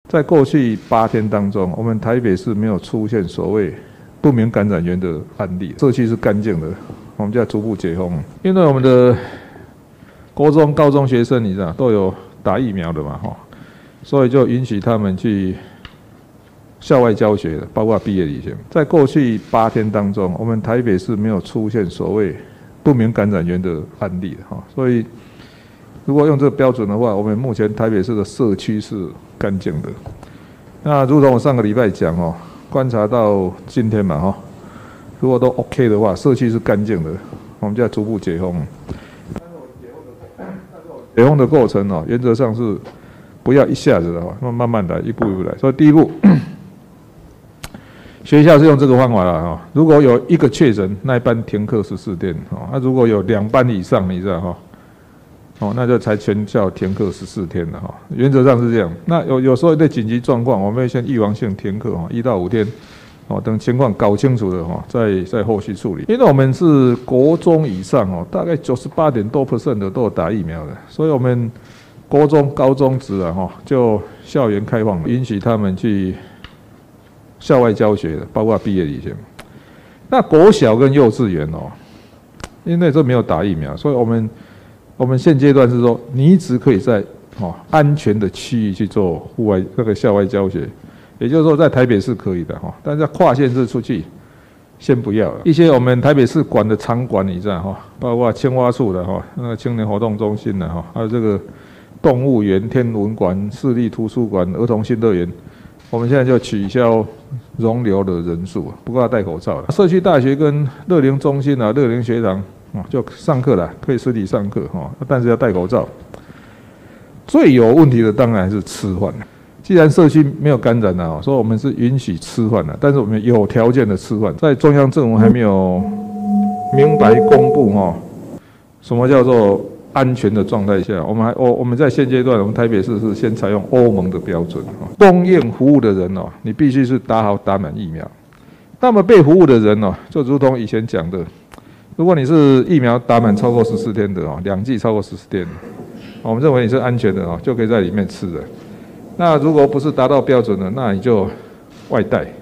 在过去8天当中，我们台北市没有出现所谓不明感染源的案例，社区是干净的，我们就要逐步解封。因为我们的国中、高中学生，你知道都有打疫苗的嘛，所以就允许他们去校外教学的，包括毕业旅行。在过去8天当中，我们台北市没有出现所谓不明感染源的案例的，所以如果用这个标准的话，我们目前台北市的社区是干净的。那如同我上个礼拜讲观察到今天嘛如果都 OK 的话，社区是干净的，我们就要逐步解封。解封的过程原则上是不要一下子的慢慢来，一步一步来。所以第一步，学校是用这个方法啦如果有1个确诊，那一班停课14天那如果有2班以上，你知道那就才全校停课14天了原则上是这样。那有时候对紧急状况，我们会先预防性停课1到5天等情况搞清楚了再后续处理。因为我们是国中以上大概98%多的都有打疫苗的，所以我们国中、高中职就校园开放，允许他们去校外教学的，包括毕业旅行。那国小跟幼稚园因为这没有打疫苗，所以我们现阶段是说，你只可以在安全的区域去做户外校外教学，也就是说在台北市可以的但是要跨县市出去，先不要了。一些我们台北市管的场馆，你知道包括青蛙处的那个青年活动中心的还有这个动物园、天文馆、市立图书馆、儿童新乐园，我们现在就取消容留的人数，不过要戴口罩了。社区大学跟乐龄中心乐龄学堂就上课了，可以实体上课但是要戴口罩。最有问题的当然还是吃饭。既然社区没有感染了所以我们是允许吃饭的，但是我们有条件的吃饭。在中央政府还没有明白公布什么叫做安全的状态下，我们在现阶段，我们台北市是先采用欧盟的标准供应服务的人你必须是打好打满疫苗。那么被服务的人就如同以前讲的，如果你是疫苗打满超过14天的2剂超过14天，我们认为你是安全的就可以在里面吃的。那如果不是达到标准的，那你就外带。